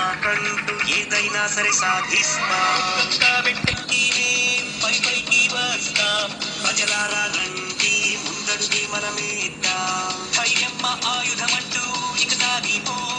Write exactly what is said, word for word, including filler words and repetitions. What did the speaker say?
మాకంటూ ఏదైనా సరే సాధిస్తాం. పై పైకి వస్తాం. ప్రజలారా రండి ముందడుగే మనమేద్దాం. ధైర్యమ్మ ఆయుధమంటూ ఇక సాగిపో